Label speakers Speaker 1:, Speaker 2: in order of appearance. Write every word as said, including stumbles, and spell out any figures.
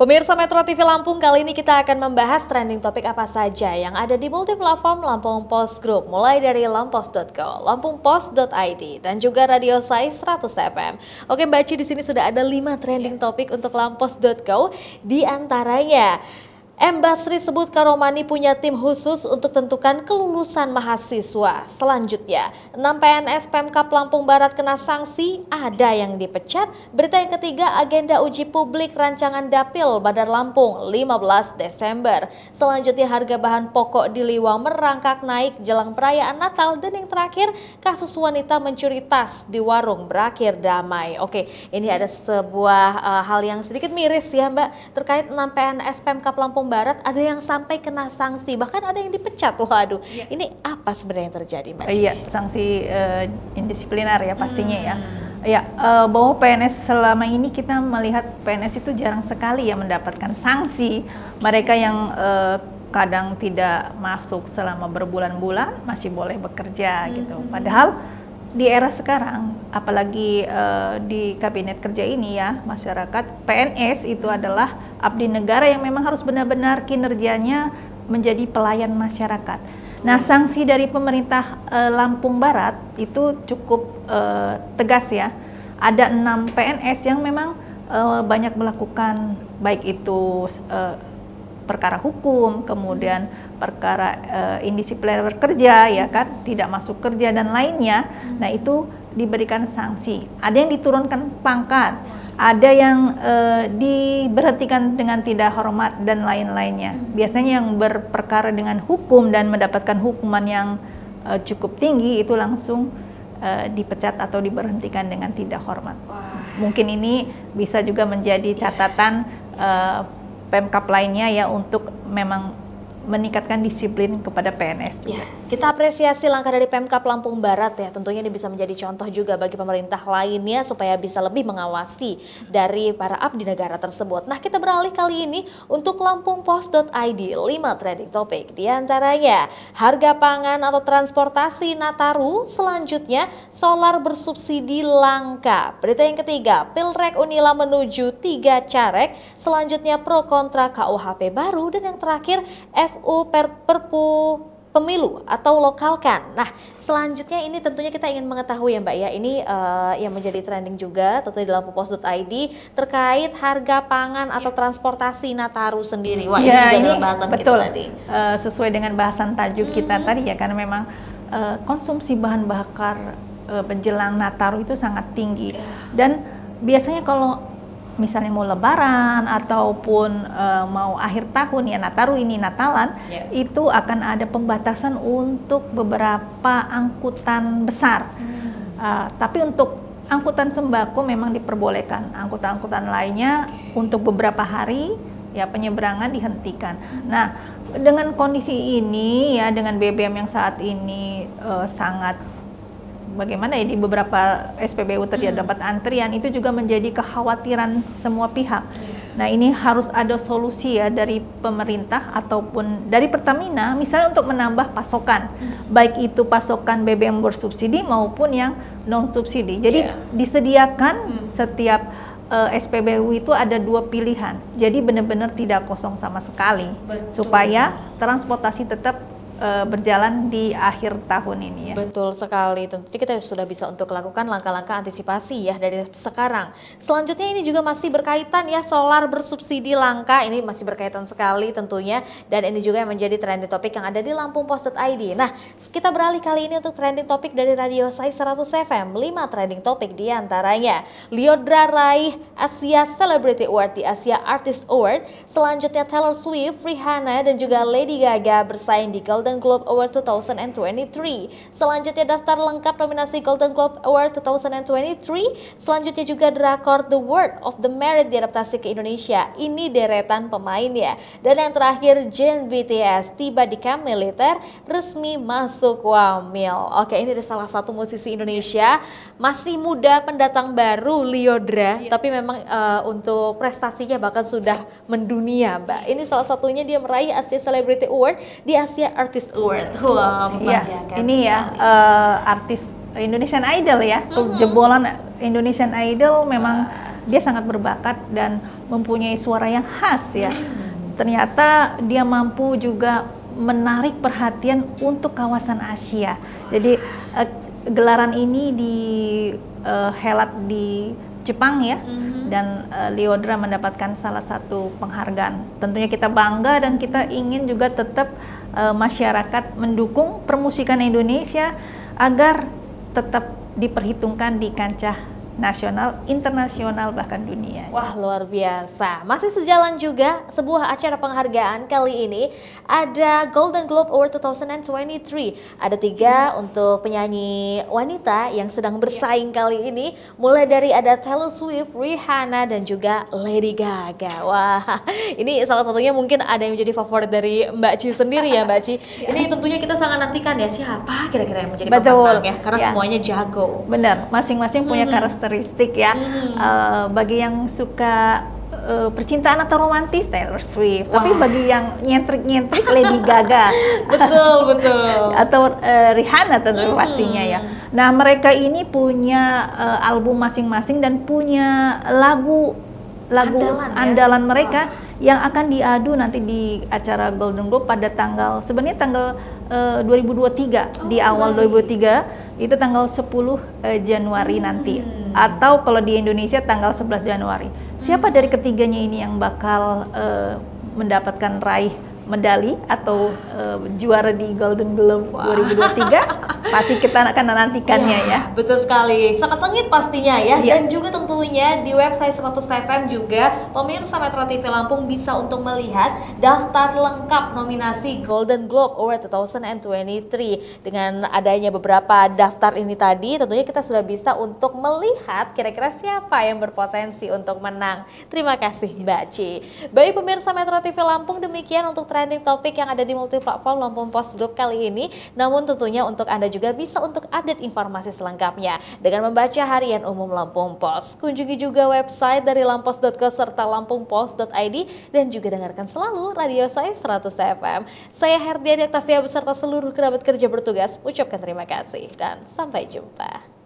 Speaker 1: Pemirsa Metro T V Lampung, kali ini kita akan membahas trending topik apa saja yang ada di multiplatform Lampung Post Group, mulai dari lampos dot co, lampungpost dot i d, dan juga Radio Sai seratus F M. Oke Mbak Ci, di sini sudah ada lima trending topik untuk lampos dot co, di antaranya M. Basri sebut Karomani punya tim khusus untuk tentukan kelulusan mahasiswa. Selanjutnya, enam P N S Pemkab Lampung Barat kena sanksi, ada yang dipecat. Berita yang ketiga, agenda uji publik rancangan Dapil Bandar Lampung lima belas Desember. Selanjutnya, harga bahan pokok di Liwang merangkak naik jelang perayaan Natal. Dan yang terakhir, kasus wanita mencuri tas di warung berakhir damai. Oke, ini ada sebuah uh, hal yang sedikit miris ya Mbak, terkait enam P N S Pemkab Lampung Barat, ada yang sampai kena sanksi, bahkan ada yang dipecat. Waduh, ya. Ini apa sebenarnya yang terjadi, Mbak Ci?
Speaker 2: Iya, sanksi uh, indisipliner ya pastinya hmm. ya. Ya, uh, bahwa P N S selama ini kita melihat P N S itu jarang sekali ya mendapatkan sanksi. Mereka yang uh, kadang tidak masuk selama berbulan-bulan masih boleh bekerja hmm. gitu. Padahal di era sekarang, apalagi uh, di kabinet kerja ini ya, masyarakat P N S itu adalah abdi negara yang memang harus benar-benar kinerjanya menjadi pelayan masyarakat. Nah, sanksi dari pemerintah uh, Lampung Barat itu cukup uh, tegas ya. Ada enam P N S yang memang uh, banyak melakukan baik itu uh, perkara hukum, kemudian perkara uh, indisipliner kerja ya kan, tidak masuk kerja dan lainnya. Nah, itu diberikan sanksi. Ada yang diturunkan pangkat, ada yang uh, diberhentikan dengan tidak hormat dan lain-lainnya. Biasanya yang berperkara dengan hukum dan mendapatkan hukuman yang uh, cukup tinggi itu langsung uh, dipecat atau diberhentikan dengan tidak hormat. Mungkin ini bisa juga menjadi catatan uh, Pemkab lainnya ya untuk memang meningkatkan disiplin kepada P N S.
Speaker 1: Ya, kita apresiasi langkah dari Pemkab Lampung Barat ya. Tentunya ini bisa menjadi contoh juga bagi pemerintah lainnya supaya bisa lebih mengawasi dari para abdi negara tersebut. Nah, kita beralih kali ini untuk lampungpost dot i d, lima trending topik. Di antaranya, harga pangan atau transportasi Nataru. Selanjutnya, solar bersubsidi langka. Berita yang ketiga, Pilrek Unila menuju tiga caleg. Selanjutnya, pro kontra K U H P baru. Dan yang terakhir, F F U per Perpu Pemilu atau lokalkan. Nah, selanjutnya ini tentunya kita ingin mengetahui ya Mbak ya, ini uh, yang menjadi trending juga tentunya di lampungpost dot i d terkait harga pangan atau transportasi Nataru sendiri. Wah,
Speaker 2: ya,
Speaker 1: ini juga
Speaker 2: ini
Speaker 1: dalam bahasan
Speaker 2: betul.
Speaker 1: kita tadi.
Speaker 2: Uh, sesuai dengan bahasan tajuk hmm. kita tadi ya, karena memang uh, konsumsi bahan bakar uh, menjelang Nataru itu sangat tinggi. Dan biasanya kalau misalnya mau lebaran ataupun uh, mau akhir tahun ya, Nataru ini Natalan, yeah. itu akan ada pembatasan untuk beberapa angkutan besar. Hmm. Uh, tapi untuk angkutan sembako memang diperbolehkan. Angkutan-angkutan lainnya okay. untuk beberapa hari ya penyeberangan dihentikan. Hmm. Nah, dengan kondisi ini ya, dengan B B M yang saat ini uh, sangat bagaimana ya, di beberapa S P B U terdapat antrian, itu juga menjadi kekhawatiran semua pihak. Nah, ini harus ada solusi ya dari pemerintah ataupun dari Pertamina, misalnya untuk menambah pasokan, baik itu pasokan B B M bersubsidi maupun yang non subsidi. Jadi yeah. disediakan hmm. setiap uh, S P B U itu ada dua pilihan. Jadi benar-benar tidak kosong sama sekali. Betul. Supaya transportasi tetap berjalan di akhir tahun ini ya.
Speaker 1: Betul sekali, tentunya kita sudah bisa untuk lakukan langkah-langkah antisipasi ya dari sekarang. Selanjutnya ini juga masih berkaitan ya, solar bersubsidi langka, ini masih berkaitan sekali tentunya, dan ini juga yang menjadi trending topik yang ada di lampungpost dot i d. Nah, kita beralih kali ini untuk trending topik dari Radio Sai seratus F M, lima trending topik di antaranya Lyodra raih Asia Celebrity Award di Asia Artist Award. Selanjutnya Taylor Swift, Rihanna dan juga Lady Gaga bersaing di Golden Globe Award dua ribu dua puluh tiga. Selanjutnya daftar lengkap nominasi Golden Globe Award dua ribu dua puluh tiga. Selanjutnya juga drakor The World of the Merit diadaptasi ke Indonesia. Ini deretan pemainnya. Dan yang terakhir, Jin B T S tiba di kamp militer, resmi masuk Wamil. Oke, ini ada salah satu musisi Indonesia masih muda, pendatang baru, Lyodra, ya. Tapi memang uh, untuk prestasinya bahkan sudah mendunia, Mbak. Ini salah satunya dia meraih Asia Celebrity Award di Asia Artist Award. Wah,
Speaker 2: ya, ini ya uh, artis Indonesian Idol ya, uh-huh. jebolan Indonesian Idol memang dia sangat berbakat dan mempunyai suara yang khas ya. Ternyata dia mampu juga menarik perhatian untuk kawasan Asia. Jadi uh, gelaran ini dihelat uh, di Jepang ya, mm-hmm. dan uh, Lyodra mendapatkan salah satu penghargaan. Tentunya kita bangga dan kita ingin juga tetap uh, masyarakat mendukung permusikan Indonesia agar tetap diperhitungkan di kancah nasional, internasional, bahkan dunia.
Speaker 1: Wah, luar biasa. Masih sejalan juga sebuah acara penghargaan kali ini ada Golden Globe Award dua ribu dua puluh tiga. Ada tiga untuk penyanyi wanita yang sedang bersaing kali ini. Mulai dari ada Taylor Swift, Rihanna, dan juga Lady Gaga. Wah, ini salah satunya mungkin ada yang menjadi favorit dari Mbak Ci sendiri ya, Mbak Ci. Ini tentunya kita sangat nantikan ya, siapa kira-kira yang menjadi pemenang ya, karena ya. Semuanya jago.
Speaker 2: Benar, masing-masing punya hmm. karakteristik ya. Hmm. Uh, bagi yang suka uh, percintaan atau romantis, Taylor Swift. Wah. Tapi bagi yang nyentrik-nyentrik, Lady Gaga.
Speaker 1: Betul, betul.
Speaker 2: Atau uh, Rihanna tentu hmm. pastinya ya. Nah, mereka ini punya uh, album masing-masing dan punya lagu lagu andalan, andalan ya? mereka Wah. yang akan diadu nanti di acara Golden Globe pada tanggal sebenarnya tanggal uh, dua ribu dua puluh tiga. Oh, di awal baik. dua ribu dua puluh tiga itu tanggal sepuluh Januari hmm. nanti, atau kalau di Indonesia tanggal sebelas Januari. Siapa hmm. dari ketiganya ini yang bakal uh, mendapatkan raih medali atau uh, juara di Golden Globe wow. dua ribu dua puluh tiga? Pasti kita akan menantikannya ya, ya.
Speaker 1: Betul sekali, sangat sengit pastinya ya. ya. Dan juga tentunya di website seratus F M juga pemirsa Metro T V Lampung bisa untuk melihat daftar lengkap nominasi Golden Globe Award dua ribu dua puluh tiga. Dengan adanya beberapa daftar ini tadi, tentunya kita sudah bisa untuk melihat kira-kira siapa yang berpotensi untuk menang. Terima kasih Mbak Ci. Baik pemirsa Metro T V Lampung, demikian untuk trending topik yang ada di multiplatform Lampung Post Group kali ini. Namun tentunya untuk Anda juga bisa untuk update informasi selengkapnya dengan membaca harian umum Lampung Post. Kunjungi juga website dari lampos dot co serta lampung post dot i d dan juga dengarkan selalu radio saya seratus F M. Saya Herdiani Octavia beserta seluruh kerabat kerja bertugas ucapkan terima kasih dan sampai jumpa.